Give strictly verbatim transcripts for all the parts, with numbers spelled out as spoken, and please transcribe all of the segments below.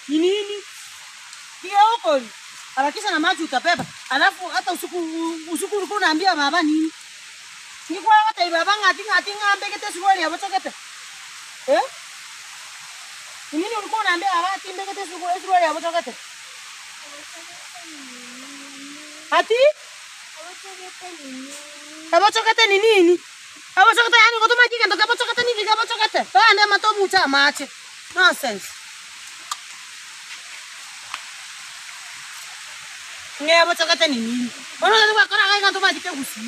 Ni nini? Kia huko. Harakisha na maji utabeba. Alafu hata usiku usiku ulikuwa unaambia baba nini? Nilikuwa hata baba ngati ngati ngambe kete suruali ya botokete. Eh? Nini ulikuwa unaambia baba ati mbekete suruali ya botokete? Ati? Abotokete ni nini? Abotokete yani ko tuma kigendo abotokete ni kige abotokete. Bana matomu cha mache. Nonsense. Nge abotokete ni nini? Ono ndio kwa kora ga tuma kike gusi.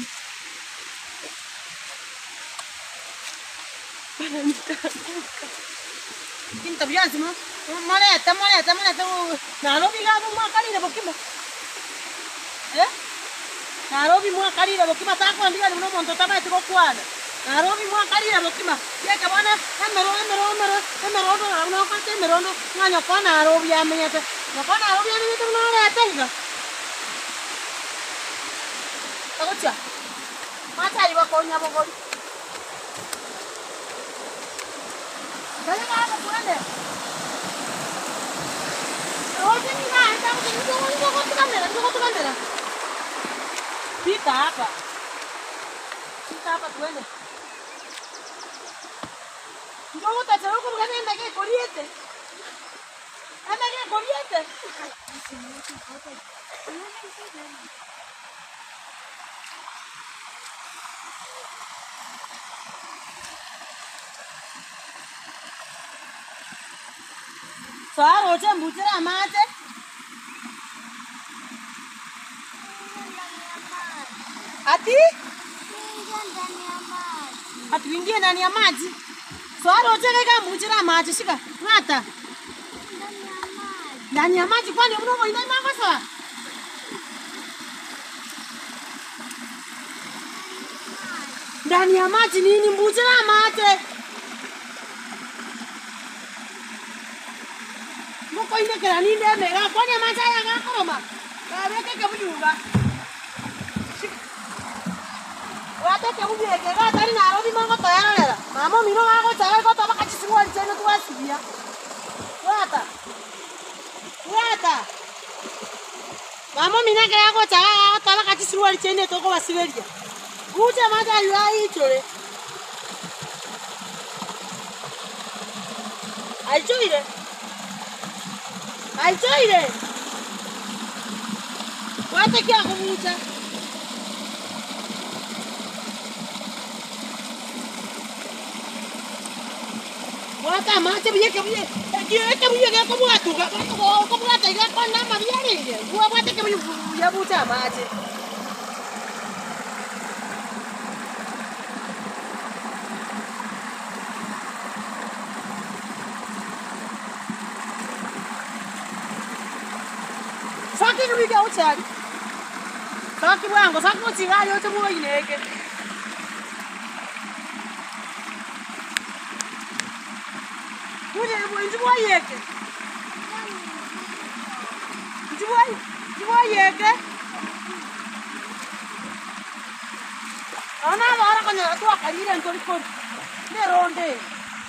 Kinta bianzi mo. Moneta, moneta, moneta. Nairobi ga mo makali de bokimba. Eh? Nairobi mwa kalira bokima tako ndiga no monto taba tiko kwana. Nairobi mwa kalira bokima. Ye kabana emero emero emero emero ndo no kate emero ndo nganya kwa Nairobi amenyete. No kwa Nairobi amenyete no lete higa. Agocha. Mata iba konya bogori. Dale ngaba kuende. Oje ni na enda ko ni ko ni ko kamera, ko ko kamera. Pita hapa. Pita hapa tuende. Ndio utacha huko mgani ndege koriete. Ndege koriete. Swa roje mbutira mate. Ati? Ati wingie ndani ya maji. Swara uteke kama mujira maji shika. Ngata. Ndani ya maji kwani unomo ina mama sawa? Ndani ya maji nini mujira mate? Moko ine kera ninde mera kwani maji ya ngakoroma. Kabeke kabuyuga. Wate ke uye ke ga tari Nairobi mango toyarera. Mamo mino gago chaga ko toba kachisingo alcheno tuwasibia. Wata. Wata. Mamo mina ke gago chaga ko toba kachisingo alcheno to ko basiberia. Uche mata yai chore. Alchoire. Alchoire. Wate ke gago mucha. Wata mache biye ke biye. Ke ke biye ke ko buatu ka ko ko buata ga ko na ma biye ni. Gua wate ke biye ya buta mache. Saki ke biye ucha. Saki wango saki utinga yo te buo ineke. Uje njibwa yeke. Njibwa njibwa yeke. Ana bora kanya tu akalira ntori ko. Ne ronde.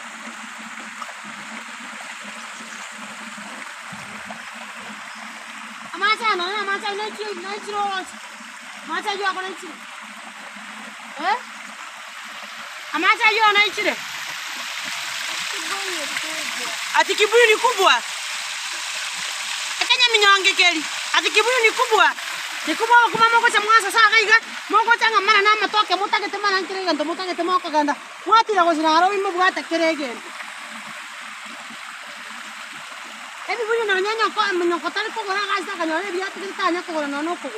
Amacha no amacha no chi no chi ro. Amacha yo akona chi. Eh? Amacha yo na chi de. Ati kibuyu ni kubwa. Akanya minyonge keli. Ati kibuyu ni kubwa. Ni kubwa kuma moko cha mwasa sa kaiga. Moko cha ngamana na matoke mutage te mana nkirega ndo mutage te moko ganda. Wati la gosina aro imbo bwata kerege. Ebi buyu na nyanya ko amno ko tali ko gora gaisa kanyore biati ke tanya ko gora no ko.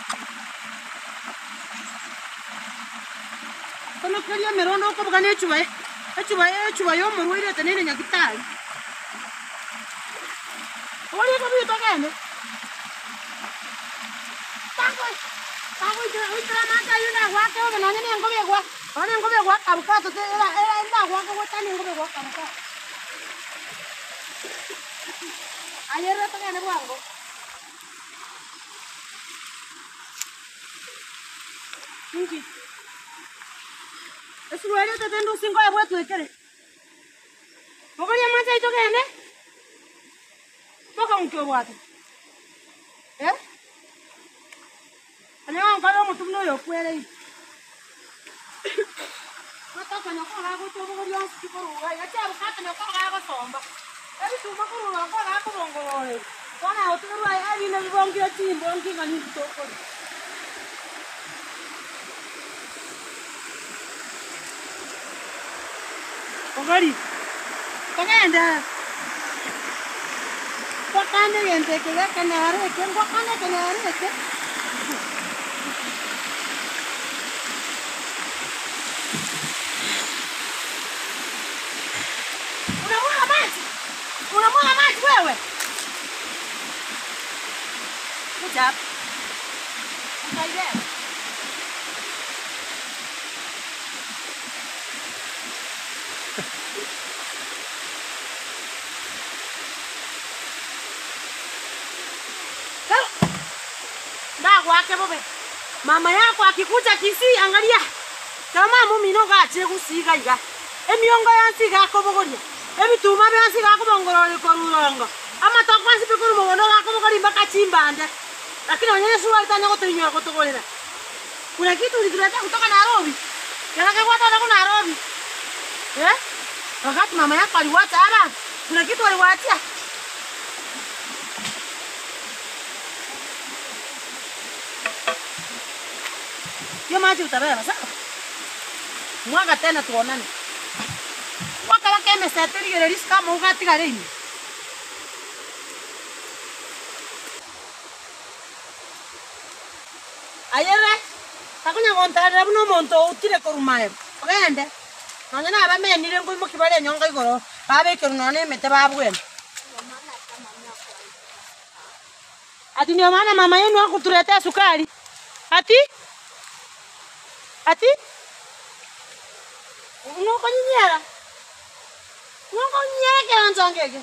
Kono kali merondo ko bugane chuwe. Chuba eh chuba yo muruire tenene nyakitali. Wali ko biyo tokene. Tango. Tango itra itra mata yuna wa ke o nanya ni ngobe kwa. Ona ngobe kwa kabuka to era era enda kwa ko tani ngobe kwa kabuka. Ayera tokene bwango. Niki. Esu wale to tendo singo ya bwetu ekere. Bogori mata ito kene. Moka mkyo watu. Eh? Anya ngalo mutumno yo kwere. Mata kana ko ga go to go yo sikuruga. Ya cha bukata ne ko ga go somba. Ebi tuma kuruga ko ga ko bongoro. Kona oturu ai ai ne bongiro timbo ngi ngani to ko. Ogari. Kagenda. Kokane gente que ya canare, que kokane canare que. Unamwaga maji. Unamwaga maji wewe. Good job. Okay there. Wake bobe. Mama yako akikuja Kisii angalia. Kama mumi no gache kusiga iga. Emiongo yansiga ko bogoria. Ebituma byansiga ko bongorore ko rurongo. Ama tokwansi pikuru mogono gako bogori mpaka chimbande. Lakini onyesha sura itanya ko tunywa ko tugorera. Kuna kitu ulikileta kutoka Nairobi. Kana kwa toka kuna Nairobi. Eh? Wakati mama yako aliwacha hapa. Kuna kitu aliwaachia. Yo maji utabeba sawa? Mwaga tena tuonane. Wakala keme seteri ile risk kama ugati garini. Ayere, takunya kontara buno monto utire korumaye. Ogende. Nonyana aba menire ngo mukibale nyonga igoro. Babe kiru none mete babwene. Ati ndio maana mama yenu akutuletea sukari. Ati? Ati? Ngoko nyinyera. Ngoko nyinyera ke anzangeke.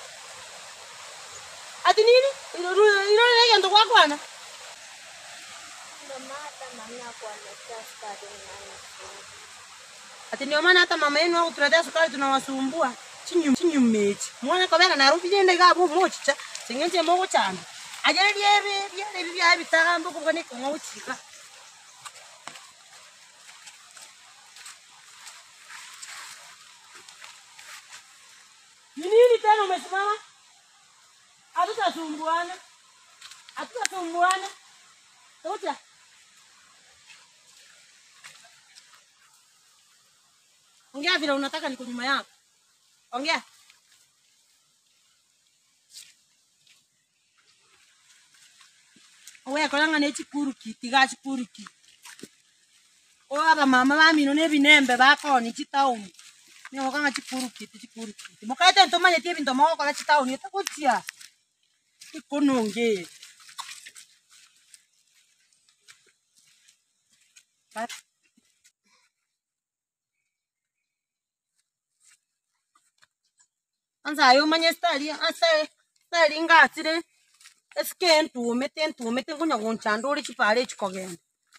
Ati nini? Ilo ilo lege ndo kwa kwana. Ndio maana mama kwa ametia sukari nani. Ati ndio maana hata mama yenu akutuletea sukari tunawasumbua. Chinyu chinyu mechi. Mwana kabena na rufi jende gabo mochicha. Singenje mogo chanda. Ajere liebe bya bya bitambo kubone ko ngochika. Nini tena umesimama? Hatutasumbuana. Hatutasumbuana. Tocha. Ongea vile unataka niko nyuma yako. Ongea. Owe kolanga ne chikuru kiti ga chikuru kiti. Owa ba mama ba mino ne binembe ba ko ni chitauni. Ni okanga chikuru kiti chikuru kiti. Mokaete ntomanye tie binto moko kola chitauni etakutia. Ikononge. But anza ayo manye stari asa stari ngatire eske ntu mete ntu mete kunya gonchando chipare chikogenda.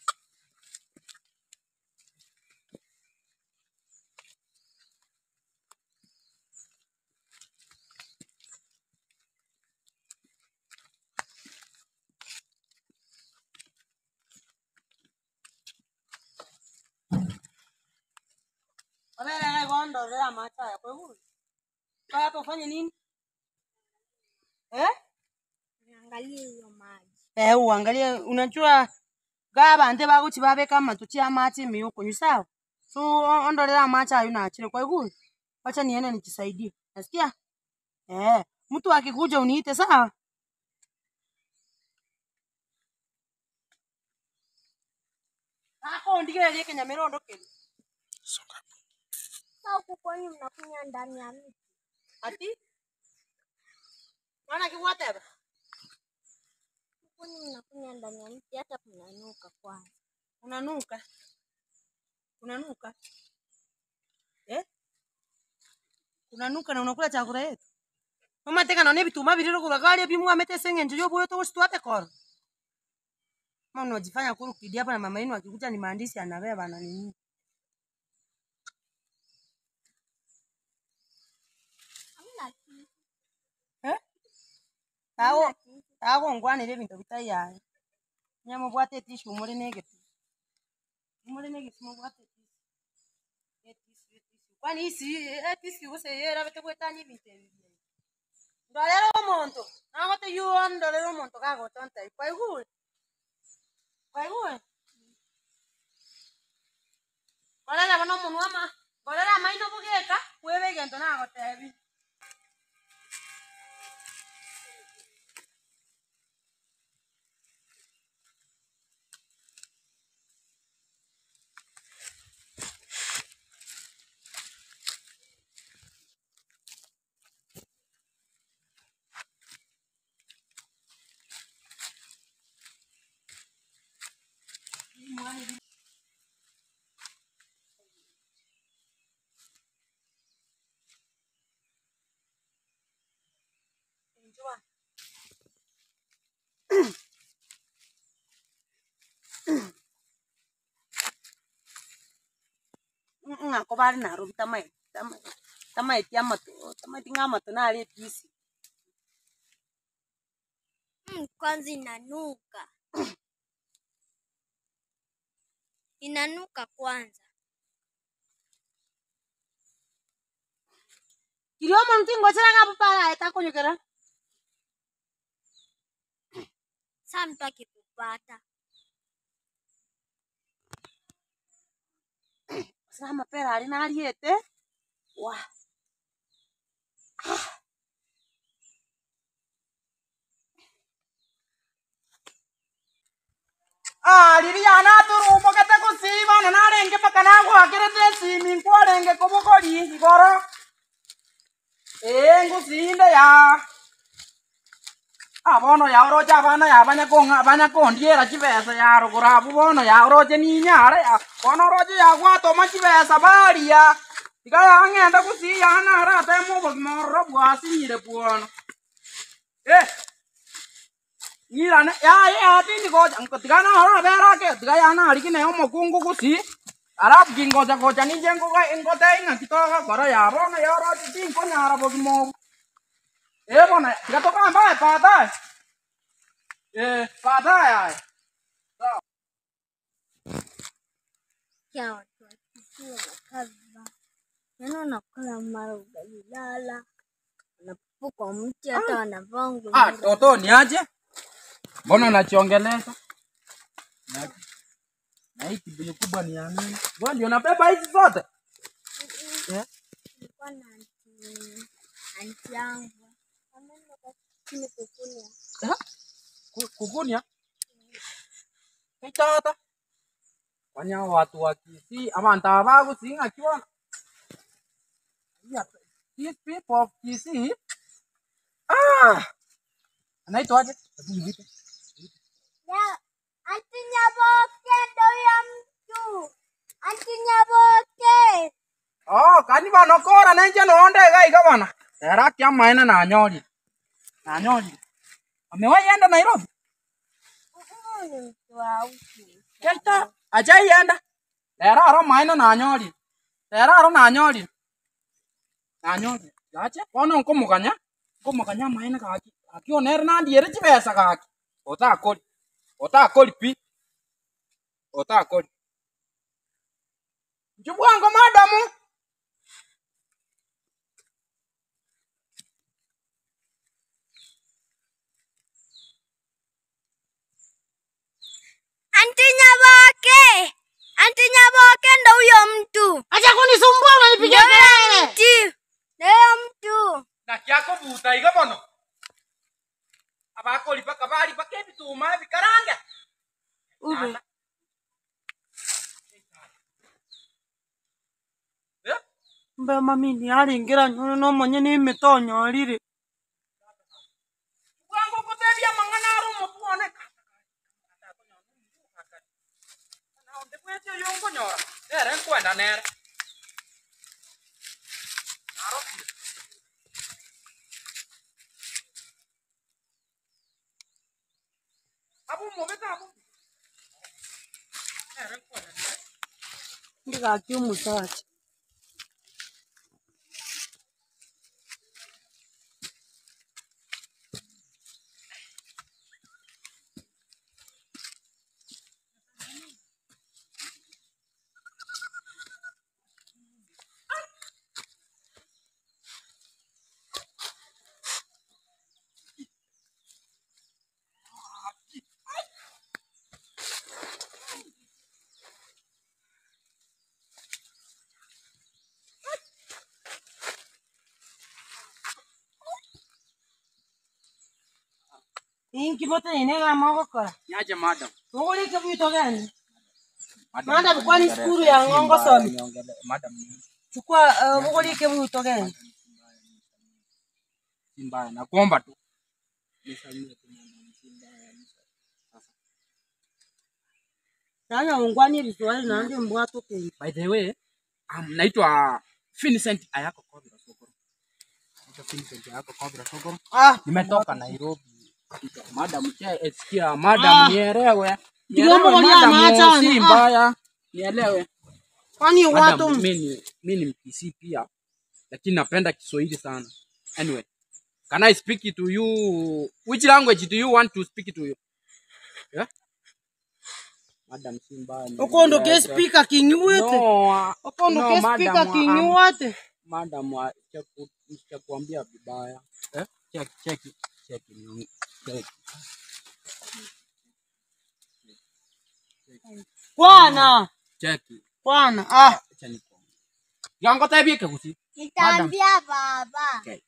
Abele gondo la macha ya kwa huyu. Kwa hapo fanya nini? Eh? Angalia hiyo maji. Eh, uangalie unajua gaba ande bago chibabe kama tutia machi miuko ni sawa. So ondolea macha hayuna achile kwa huyu. Acha niende nijisaidie. Nasikia? Eh, mtu akikuja uniite sawa? Ako ndigele leke nyamero ondokele. Sasa huko kwani mnakunya ndani ya miti? Ati? Wana kiwateba? Kwani mnakunya ndani ya miti hata kunanuka kwanza. Unanuka? Unanuka? Eh? Unanuka na unakula chakula yetu? Mama teka na nebi tuma biriro kulagali bimu amete senge njojo boyo to usitwate koro. Mama unajifanya kuru kidi hapa na mama yenu akikuja ni maandishi anabeba na nini? Hamna kitu. Eh? Tago tago ngwanire bintu bitayaye. Nyamo bwate tishu muri negeti. Muri negeti mo bwate tishu. Tishu tishu. Kwani isi tishu use yera bete kwetani bintu bibi. Ndolero omonto. Nago te yuo ndolero omonto kago tonta. Kwa igure. Kwa igure. Olala bano munwa ma. Olala maino bugeka kwebe gento nago tebi. Ngako bari na robi tamai tamai tamai tiamato tamai tingamato na ale pisi. Mm, kwanza inanuka. Inanuka kwanza. Kiriomo ntingo chera ngapo para eta konyokera. Sampa kipupata. Sama pera ali na aliete. Wah. Ah, liliana turu mokete kusiba na narenge pakana kwa kirete simi kwa renge kobokori igoro. Eh, ngusinde ya. Abono ya oroja abana ya abanya konga abanya kondiera chibesa ya rugura bono ya oroje ni nyare ya. Bono oroje ya gwato machibesa bari ya. Tigaya ngenda kusiya na rata mo bogmoro bwasi nyire buono. Eh. Nyirane ya ya tindi goja tigana ora bera ke tigaya na alikine omokungu kusi. Arab gingoja goja ni jengo ga engote inga kitoka gora ya bono ya oroje tinko nyara bogmo. Eh bona tikatoka mbaye pata. Eh pata ya. Ya watu wakisiwa wakaza. Neno nakula mara ugalilala. Wanapuka mti hata wanavangu. Ah, toto ni aje? Mbona unachiongeleza? Na hii kibuyu kubwa ni ya nini? Wewe ndio unabeba hizi zote? Eh? Nilikuwa na anti anti yangu. Ameenda kwa chini kukunia. Eh? Kukunia? Kitata. Wanya watu wa Kisii ama ntabagu singa kiona. Yeah, these people of Kisii. Ah! Anaitwa aje? Ya, anti Nyaboke ndo ya mtu. Anti Nyaboke. Oh, kani bana kora nenje no onde gai gabana. Era kya maina na nyori. Na nyori. Amewahi enda Nairobi? Huyu mtu wa huku. Kenta, ajai enda. Era aro maina na nyori. Era aro na nyori. Na nyori. Yache, kono nkomukanya. Nkomukanya maina kaki. Akionera na ndiere chibesa kaki. Ota akoli. Ota akoli pi. Ota akoli. Njubwango madamu. Anti Nyaboke. Anti Nyaboke ndo huyo mtu. Acha kunisumbua unanipigia kelele. Ndio. Ndio mtu. Na kyako buta iga bono. Abako lipa kabali pakebi tuma bikaranga. Ube. Eh? Mbe mami ni aringira nyono no monye ni metonyo alire. Wango kutebia mangana rumo tuone. Na onde kwetyo yongo nyora. Ere kwenda nere. Abu mobeta abu. Ere kwenda nere. Ndiga kiumusachi. Inki bote inega mogokora. Niaje madam. Ngoli ke buito gani? Madam kwani skuru ya ngongo somi. Madam. Chukua ngoli ke buito gani? Simba na kuomba tu. Nisaidie tu madam Simba. Sana ungwani liswali na ndio mbwato ke. By the way, um, naitwa Vincent Ayako Kobira Sokoro. Naitwa Vincent Ayako Kobira Sokoro. Ah, nimetoka Nairobi. Madam che esikia madam nielewe. Kiombo ngolia anaacha si mbaya. Nielewe. Kwani watu mimi mimi ni Mkisii pia lakini napenda Kiswahili sana. Anyway, can I speak to you? Which language do you want to speak to you? Yeah? Madam Simba. Okondo ke speaker kinyuete. No. Okondo ke speaker kinyuete. Madam cha kuambia vibaya. Eh? Check check check ni check. Bwana. Check. Bwana. Ah. Chani. Yango tabi ke kusi. Nitaambia baba. Okay.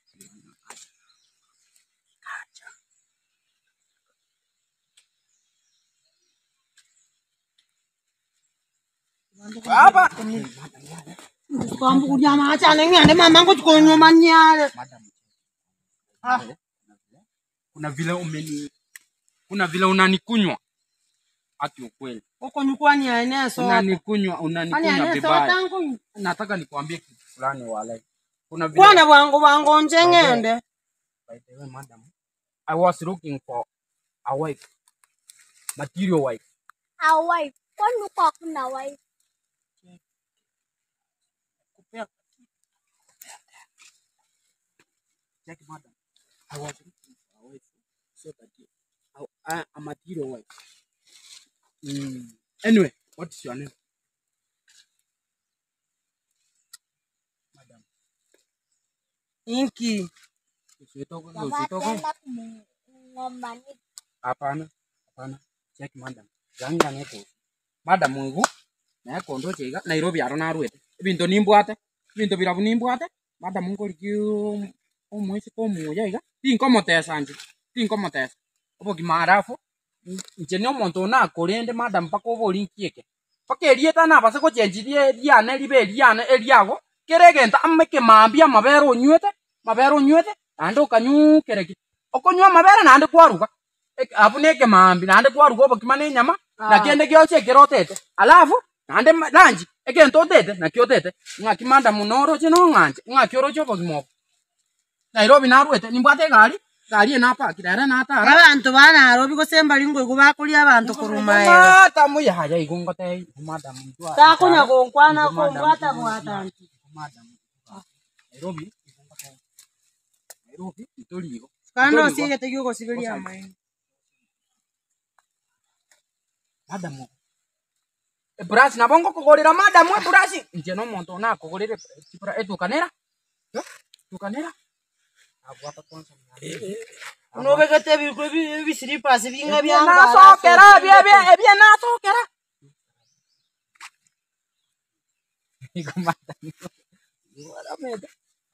Baba. Kwambu kunyama acha ngene mama ngo tukonyo manyale. Ah. Kuna vile umeni kuna vile unanikunywa. Ati ukweli. Uko nyukwani aene so. Unanikunywa unanikunywa vibaya. Nataka nikwambie kitu fulani wale. Kuna vile Bwana wangu wangu njengende. By the way, madam, I was looking for a wife. Material wife. A wife. Kwani kwa kuna wife? Check, madam. I was looking for a wife. So that I, I, a material wife. Mm. Anyway, what is your name? Madam. Inki. Usitoke, Baba usitoke. tena kumngomani. Hapana, hapana. Check, madam. Yanga neko. Madam mungu. Na kondo chega Nairobi arona arwete. Ibinto nimbwate. Ibinto birabu nimbwate. Madam mungu rikyo omwese komuya iga. Tinko motesa anje. Tinko motesa. Obo kimarafu. Nchene omonto na korende madam pako bolinkieke. Pakerieta na base ko chenjidie diane libe diane eliago. Keregenta ameke mambia mabero onywete. Mabero onywete. Ando kanyu kereki. Okonywa mabere na ande kwaruka. Apuneke mambi na ande kwaruka obo kimane nyama. Na kende kyoche kerotete. Alafu ande lanji ekento tete na kyotete. Ngaki madam munoro chino nganje. Ngaki oro chobo kimoko. Nairobi na arwete nimbwate gari. Gari na pa kidara na ta. Abantu bana Nairobi ko semba lingo kubakuli abantu kurumaye. Mata muya haja igongote madam mtwa. Ta kunya gonkwana ko bwata bwata. Madam. Nairobi igongote. Nairobi itoligo. Kano sige tegyo ko sibiri amai. Madam. E brush na bongo kogorera madam we brush. Nje no monto na kogorere tipra edukanera. Eh? Edukanera. Agwata kwanza. Uno begete biko bisiripa sibinga byanga. Na sokera bie bie bie na sokera. Iko madam. Wala meda.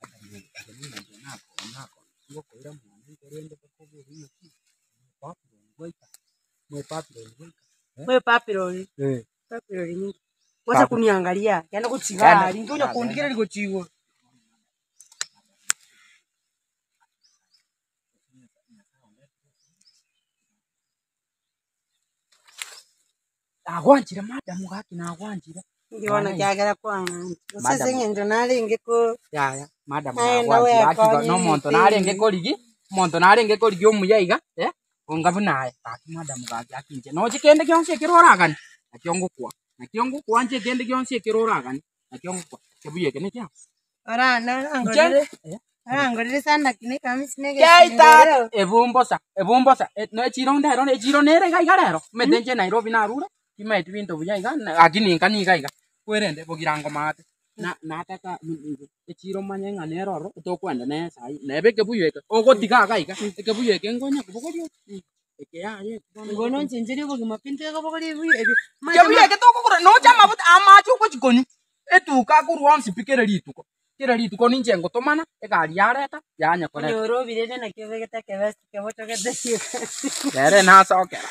Wewe papironi. Eh. Papironi ni. Wacha kuniangalia. Yaani kuchiga. Ndio kundikira liko chigo. Agwanjira madam gaki na agwanjira. Ngiona kyagera kwanga. Sasa ngendo nalenge ko. Ya ya madam agwanjira akiga no monto nalenge ko ligi. Monto nalenge ko ligi omuyaiga, eh? Ongabu naye. Taki madam gaki akinje. No chikende kyonse kiroragani. Akiongo kwa. Akiongo kwa nje kende kyonse kiroragani. Akiongo kwa. Kebuye kene kya. Ora na angorere. Ah angorere sana kine kamisi nege. Keita ebumbosa. Ebumbosa. No echironda ero echironere ga igarero. Medenje Nairobi na rure. Kimaitu bintu buyaiga agini nkani gaiga. Kwerende bogirango mate. Na nataka echiro manyenga neroro tokwenda ne sai. Nebe kebuyeke. Ogotiga gaiga. Kebuyeke ngonya kubogorio. Eke ya ye. Ngono njenjeri bogi mapinte ko bogori buye. Kebuyeke tokukura no chama but amachu ko chikonyu. Etuka kurwonsi pikere lituko. Kira lituko ninje ngotomana egari yareta yanya kore. Nyoro birene na kebegeta kebesti keboto Rere na sokera.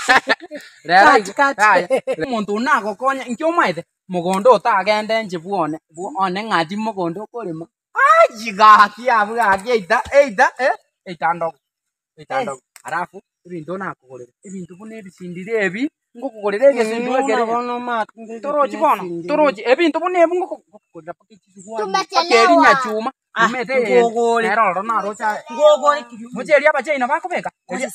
Rere muntu nako konya nkiumaite mugondo utagende nje buone buone ngati mugondo kurima. Ajiga kiabu ageita eita eh eita ndo. Eita ndo. Arafu ibintu nakugurira ibintu bune bisindire ebi ngukugurira egesindu egere. Toroji bono toroji ebintu bune ebi ngukugurira pakiti Tumechelewa. nya chuma. Umete ngogore. Ero rona rocha. Ngogore. Mujeria bachaina bakubeka.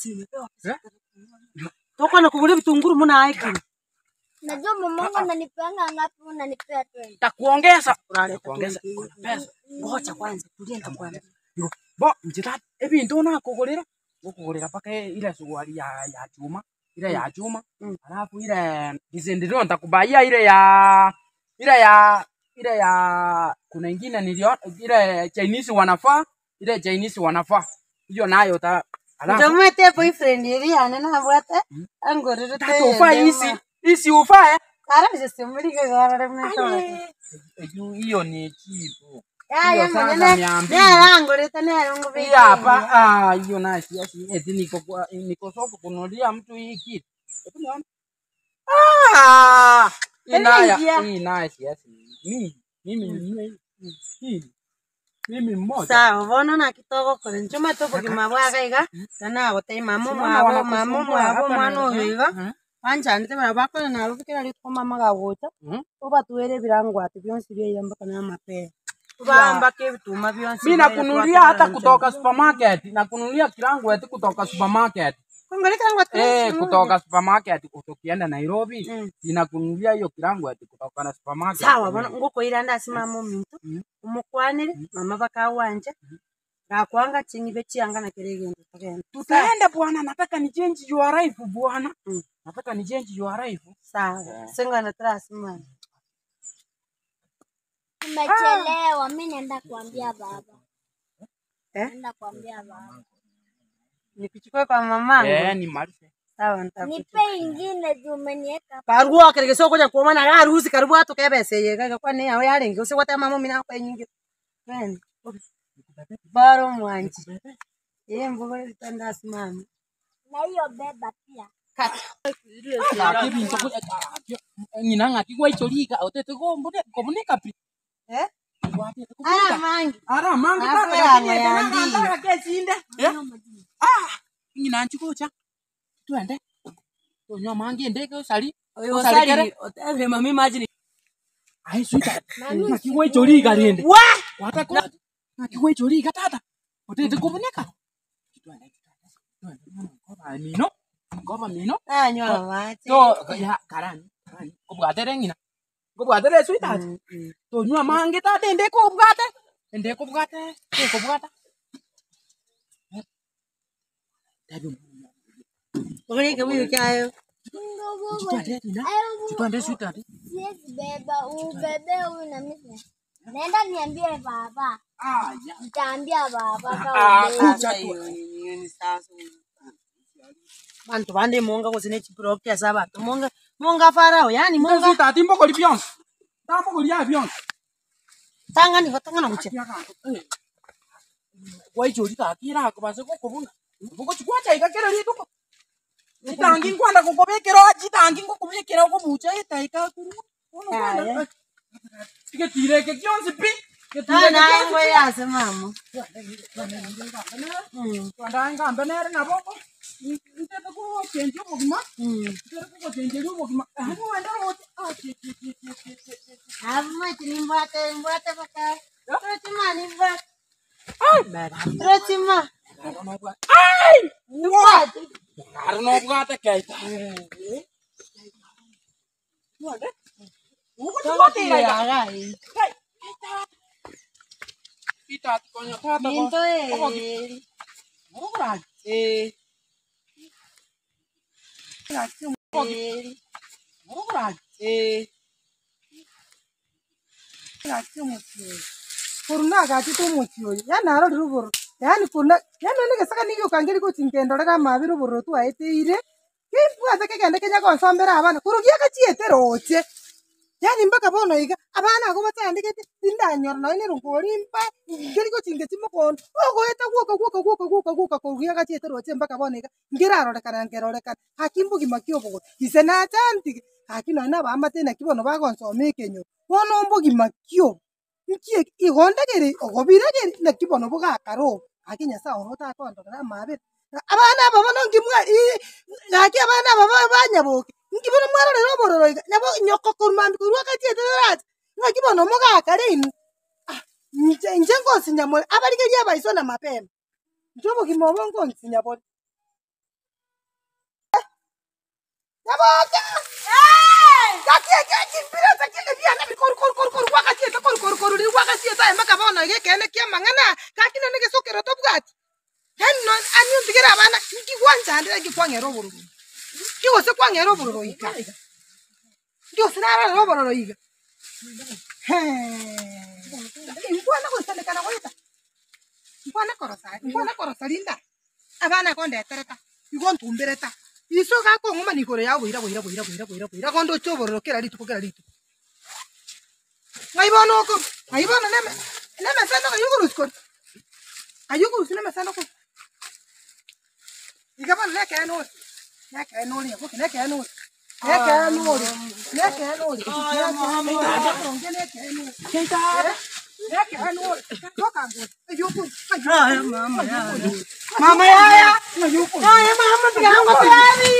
Toka na kugule vitunguru muna aiki. Najua mamangu ananipeanga ngapi unanipea twenty. Takuongeza. Kuongeza Pesa. ngoja kwanza tulie kwanza. Bo njita ebintu nakugurira. Ngukugurira paka ile suwali ya ya chuma. Ile ya chuma. Alafu ile dizendiro ntakubaya ile ya ile ya ile ya kuna ingine niliona ile Chinese wanafaa. Ile Chinese wanafaa. Hiyo nayo ta Ndio mwete boyfriend hivi anena bwate angorere te. Ufa isi isi ufa eh. Ara bisemulike garare mnatoa. Hiyo ni chipo. Ya ya mwenye ya angorete ne arongo be. Hiyo hapa ah hiyo na siasi eti niko niko soko kunulia mtu hii kitu. Hebu nione. Ah! Inaya hii naye siasi. Mimi mimi mimi hii mimi mmoja. Sawa, bona na kitoko kole nchoma topo kimabwaga iga. Sana gote mamu mwabo mamu mwabo mwana iga. Anja ndite barabako na rubikira ritwa mama gagota. Oba tuere birango ati byonsi bye yamba kana mape. Ubamba ke bituma byonsi. Mimi nakunulia hata kutoka supermarket, nakunulia kirango eti kutoka supermarket. Kungali kirango ati. Eh, kutoka supermarket utokienda Nairobi, ninakunulia hiyo kirango eti kutoka na supermarket. Sawa, bona nguko iranda simamo mintu. Umukwanire mama bakawanja. Gakwanga chingi bechianga na kirege ndo. Tutaenda bwana, nataka ni change your life bwana. Nataka ni change your life. Sawa. Senga na trust man. Tumechelewa, mimi naenda kuambia baba. Eh? Naenda kuambia baba. Nikuchukue kwa mamangu. Eh, ni malize. Sawa nitakupa. Nipe ingine juu umeniweka. Karibu akirege soko kuja kuomana ya harusi karibu watu kebese yega kwa ni yao yarenge usikwata mama mina kwa nyingi. Kwani. Baro mwanji. Yeye mbogo litanda simama. Na hiyo beba pia. La bintu nyina ngati kwa icholiga otete gombo de komunika pi. Eh? Ara mangi. Ara mangi Afu baba ya ya mayandi. ndara kesinde. Ah, nyina nchikocha. Twende. Tonyo mangi ndeke sali. Oyo sali otave mami imagine. Ai suita. Ngati kwa icholiga rende. Wa! Watakula. Ngati kwa icholiga tata. Otete komunika. Twende. Twende. Ngoma mino. Ngoma mino. Ah nyola mate. To ya karani. Karani. Kubwatere ngina. Kubwatere suita. To nywa mangi tata ndeke kubwate. Ndeke kubwate. Ndeke kubwate. Tabi. Ogere ke wiyo kyayo. Chitwande tina. Chitwande suita. Siwezi beba, ubebe huyu na mimi. Naenda niambie baba. Ah, ya. Nitaambia baba Ah, kama kucha ubebe. tu. Ni sasa. Bantu bande monga kusine chiprokia sabato. Monga monga farao yani monga Suita timbo ko lipion. Tambo ko liya pion. tanga ni tanga na uche. Wai jodi ta kira ko base ko kobuna. Buko chukwa chai ka kera litu ko. Chitangi kwanda ko kobekero chitangi ko kobekero ko bucha ita ika kuru. Ono Ike tire ke kionsi pi. Ke tire Na na ngo ya se mama. Kwanda ngamba nere na boko. Nitete ko chenjo mugima. Nitete ko chenjo mugima. Hani wanda wote. Ah chi chi chi chi chi. Abu mati nimbate nimbate baka. Roti mani mbate. Ai baba. Roti ma. Ai! Nimbate. Karno bugate kaita. Wanda. Uko tukote ya ira. gai. Kai. Kita konya tata ko. Minto eh. Mura. Eh. Eh. Mura. Eh. Kurna ga ti to mochio ya na ro rubur yani kurna ya no ne saka ni yo kangeli ko tinkendo daga ma biru buru tu aite ire ke fu ata ke kende ke nya ko sombera abana kurugia ka chiete roche Yani mpaka bono iga abana ago batandikete indanyor no ine rungori mpa ngeri ko chinge chimukon ogo eta guoka guoka guoka guoka guoka ko giga chete roche mpaka bono iga ngeraro rekana ngeroreka hakimbugi makio bogo ise na chanti hakino na ba mate na kibono ba gonso mekenyo bono mbugi makio nkie igonda gere ogobira gere na kibono boga karo hakinya sa orota kondo na mabe abana baba no ngimwa ngaki abana baba banyaboke ngibono mwaro rero bororo nyabo nyoko kurmambi kurwa kachete rat ngakibono moga karin ah nje nje ngosi nyamwe abarigeri abaisona mapema njobo kimobo ngosi nyabo Yaboka eh kaki kaki pira kaki dia na kor kor kor kor wa kachete kor kor kor ri wa kachete maka bono ge kene kia mangana kaki no nge sokero to bugati Hano anyu bigera abana ngi kwanja ndira ngi kwangero buru Kiwo se kwangero buru ika Kiwo se nara ro buru ika He Ngwana ko sale kana weta Ngwana korosa ngwana korosa linda abana konde tereta igon tumbereta iso ga ko ngoma ni kore ya wira wira wira wira wira wira kondo choboro kera litu kera litu Ngai bono ko ai bono neme neme sando yugo rusko Ayugo sinema sando ko Ikaban leke anul. Leke anul ya, bukan leke anul. Leke anul. Leke anul. Leke anul. Kita. Leke anul. Tokangu. Ayuku. Ay mama ya. Mama ya. Ayuku. Ay mama bilang ko tadi.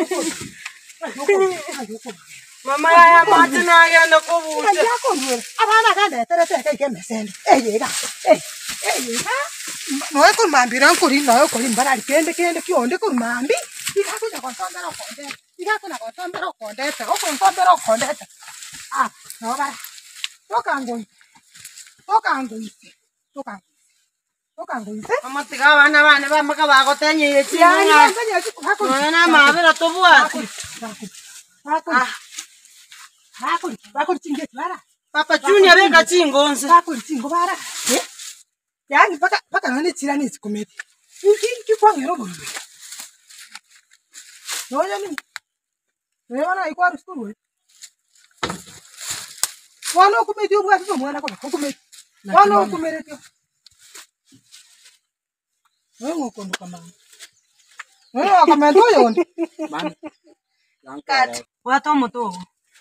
Ayuku. Mama ya mati na ya ndako buti. Ayuku. Abana kande tere tere kai kemesende. Eh yega. Eh. Eh yega. Noe con mambi rancori noe con imbarare kende kende kionde con mambi ika kuja con tombero konde ika kuna con tombero konde o con tombero konde ah no ba toka ngoi toka ngoi toka toka ngoi mama tiga bana bana ba maka ba go tenye yechi ya no na mabe la tobu ati ah ha ko ba ko chinge bara papa junior be ka chingonse ba ko chingo bara eh Yani paka paka nani tirani sikumeti. Inki inki kwa ngero bono. No yani. No yana iko ari skulu. Wano kumeti ubwa sio mwana kwa kumeti. Wano kumeti. Wewe uko ndo kama. Wewe kama ndo yondi. Man. Kat. Wato moto.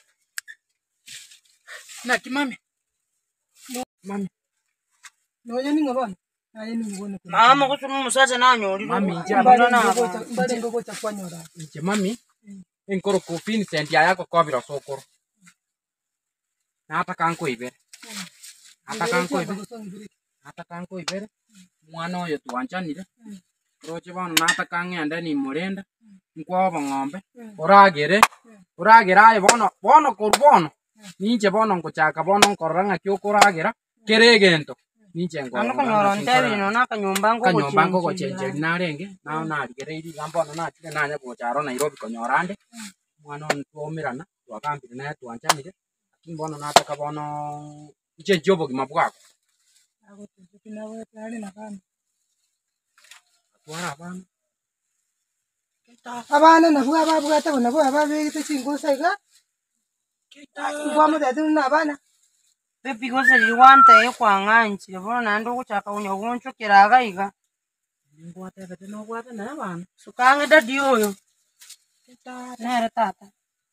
Na kimame. Mami. No yani ngabana. Ayi ngone kuna. Mama ko tumu musaza nanyo. Mami njaba na mbale ngogo cha kwanyora. Nje mami. Enkoro kofini sendi yako kobira sokoro. Na ata kanko ibere. Ata kanko ibere. Ata kanko ibere. Mwana oyo twanjanire. Roche bana na ata kangenda ni murenda. Nkwobo ngombe. Oragere. Oragera ayi bono bono korbono. Ninje bono ngochaka bono nkoranga kyokoragera. Keregento. Ninjengo. Ano kanyoro ntebi no na kanyumbango ko kanyumbango ko chenje narenge na na rigereiri gambono na tire nanya gocharo Nairobi konyorande mwana ntuomirana twakambire na twanchanire kimbono na taka bono iche jobo gimabwako ago tukina we tali na kana twara bana abana na bwa babwa ta na bwa babigite chingo saiga kwa mo dadu na bana Pepi ko se liwante e kwa nganchi bono nando kuchaka unyo goncho kiraga iga ngwate bete no gwate na bana sukange dadi oyo nere tata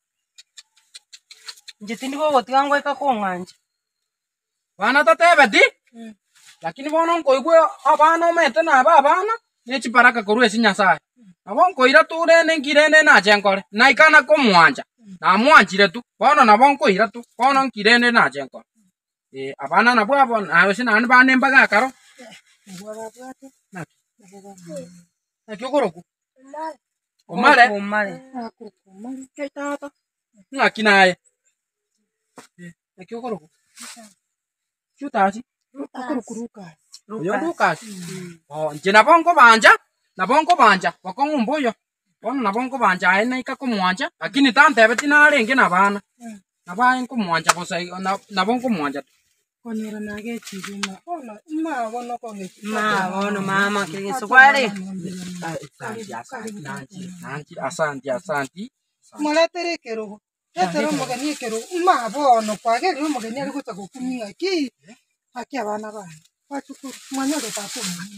njitindi ko gotigango eka ko nganchi bana tatebe di lakini bono nkoigwe abana omete na aba abana nechi baraka korwe sinyasai abo nkoira turene ngirene na chenkore na ikana ko mwanja na mwanjire tu bono na bonko ira tu bono ngirene na chenkore Eh abana na bwa bona ayo sina an bane mbaga karo bwa babwa te na na kyokoroku omale omale omale akumali kaitata ngakinaye na kyokoroku chutachi akurukuruka yo dukas oh nje na bonko banja na bonko banja bakongumbuyo bono na bonko banja ene ikako mwanja lakini tantebe tinarenge na bana na bana ko mwanja bosa na na bonko mwanja konera nage chiguma ona ma bono ko nge ma bono mama kigeso kwale Asante, asante, asante, asante. Mala tere kero Etero mugeni ekero ma bono kwagere mugeni ari guta gukumia ki aki abana bana bachukuru mwanya de tato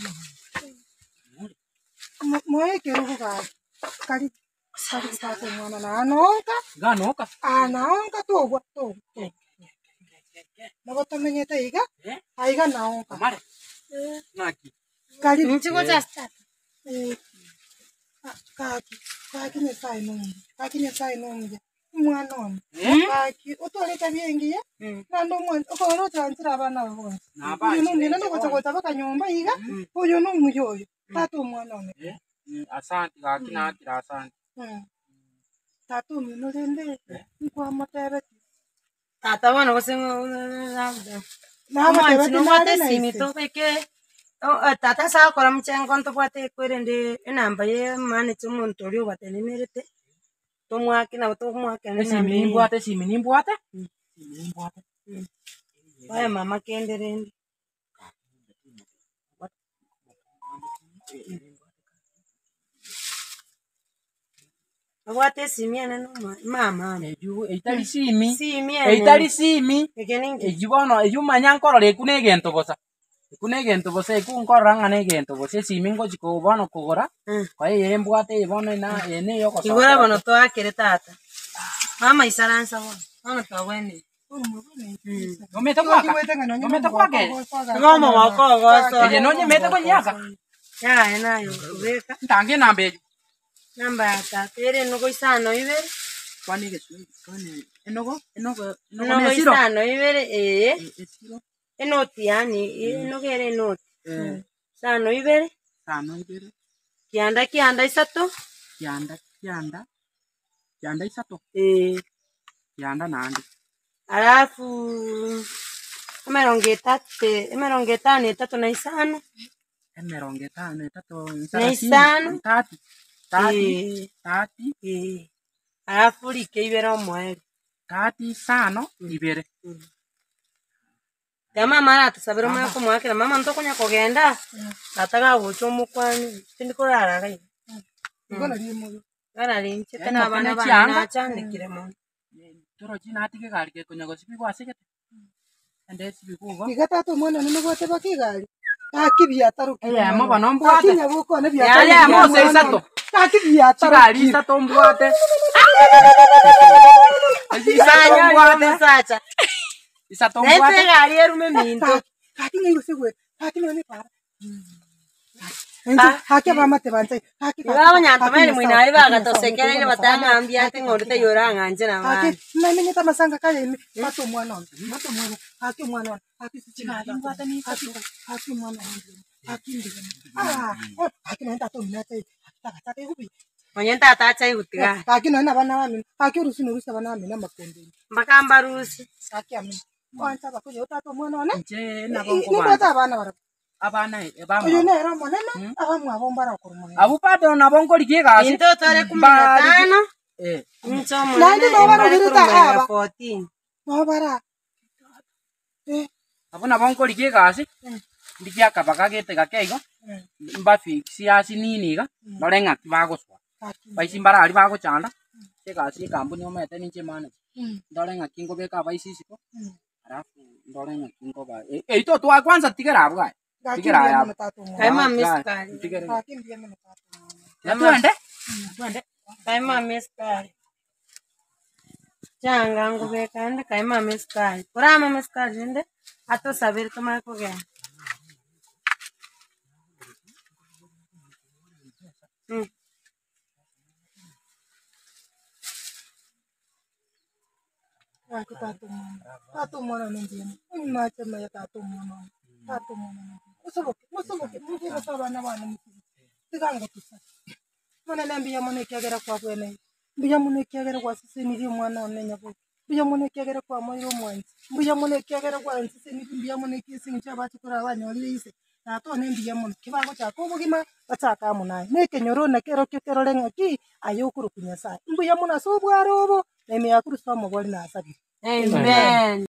mo ekero buga kari kari tato mwana na anonka Ganoka. anaonka togwa to Nago tomenyete iga aiga naonka Mare. Naki. kari Nchiko cha start. eh kaki kaki ne sai no kaki ne sai no mwana ono kaki utoleta byengi ya nando mwana okoro tanzira abana bo Na ba. uyu numwe nando gotagota bakanyomba iga uyu numwe yoyo tato mwana ono Asante gaki na kira asante. tato mino rende nkwa matebe Tata wana kusengo labda. na Mwanchi matebe no na wate na simi to peke. Oh, tata sa kora mchengo nto bwate kwerende enamba ye mane tumuntu oli wate nimerete. To mwaki na to mwaki na Simi nimbwate simi nimbwate. Simi nimbwate. Waya mama kenderende. Wate simi ene no mama. Eju eitali simi. Simi ene. Eitali simi. Egeningi. Eju bono eju manyankoro le kunegento bosa. Kunegento bosa ikunkora ngane gento bosa simi ngo chiko bono kugora. Kwa hiyo embwate bono na ene yoko. Kigora bono to akere tata. Mama isaransa bono. Bono to wene. Gometa kwaka. Gometa kwake. Ngoma wako goso. Eje noje meta kwa nyaka. Ya ena yo beka. Ntange nambe. Namba ya tata ere nuko isano ibere. Kwani gesu. Kwani enogo enogo Nuko isano ibere eh. Esiro. Enoti yani enogo ere enoti. Sano ibere. Sano ibere. Kianda kianda isato. Kianda kianda. Kianda isato. Eh. Kianda nandi. Alafu emerongo etatu emerongo etano etatu na isano. Emerongo etano etatu Na isano. Tati. Tati. Eh. Tati. Eh. Alafu like ibere omwere. Tati sano ibere. Yama mara tusabira mwa ko mwakira mama ntokonya kogenda. Tataga gocho mukwani. Tindikorara gai. ngona rimo Gara linche Eh, tena no, abana kene bana chianga. nachandikire mu. Toro china atike gari ke kunya gosibi kwa sekete. Ende sibi kugo. iga tato mwana nino gote bakigari kaki biataru Eh, mo bano mbwate. kinya buko ne biataru Ya ya mo se isato. kaki biataru Chigari isato mbwate. Isato Sanya mbwate. musacha. Isato Nese mbwate. gari erume minto. kaki ngi gusegwe kaki none para enje haki abamate banze haki Ibawo nyantomeri mwinali bagatosekera ile batangambia ati ngorite yoranga nje na haki mani. namenye tamasanga kale ni mato mwana ono mato mwana haki mwana ono haki sichigari mbata ni haki haki mwana ono haki ndi ah haki none tato minate haki taka hubi Onyenta atacha igutiga. haki none abana bami haki urusi nurusi abana bami na makondo Mbakamba rusi. haki amini kwanza bakuye utato mwana ono Nje ni nabongo bata bana. abana bara Abana ebama. uyu nero monene abamwe abombara kurumwe Abu pato nabongo likigasi. Into tore kumi na tano. Eh. Ncho Nandi munene. baba ruruta aba. fourteen. no bara eh Abu nabongo likigasi. Ndikia kabaka gete gakeigo. Mba fix ya sinini ga. Lorenga bagoswa. haki Baisi mbara ali bagochanda. Tegasi kampuni omete ninche mane. mm Lorenga kingo beka baisi siko. mm Alafu lorenga kingo ba. Eh ito to kwanza tigera abwa. haki Tigera ndiye ya. mtato mwana Kaima miskari. Tigera. haki ndiye mtato Ya tuende. Tuende. Kaima miskari. Changa ngubeka ende kaima miskari. Kurama miskari ende. Ato sabir kama kogea. Mm. haki tato mwana tato mwana ndiye ni mache maya tato mwana tato mwana usoboke usoboke muje basabana bana mukuru tigango tusa mwana nambiya mwana kyagera kwa bwene mbiya mwana kyagera kwa sisi ni mwana onenya bo mbiya mwana kyagera kwa moyo mwanzi mbiya mwana kyagera kwa sisi ni mbiya mwana kisi ncha bati kura abanyoli ise tato ne mbiya mwana kibago cha kubugima bataka munaye neke nyorona kero kero lenga ki ayukuru kunyasa mbiya mwana sobwaro bo neme yakuru somo boli na asabi Amen.